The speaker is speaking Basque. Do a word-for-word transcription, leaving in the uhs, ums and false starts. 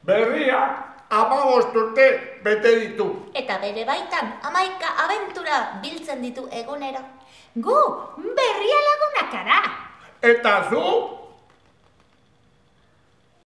Berriak hamabost urte bete ditu. Eta bere baitan hamaika abentura biltzen ditu egunero. Gu berria lagunak gara. Eta zu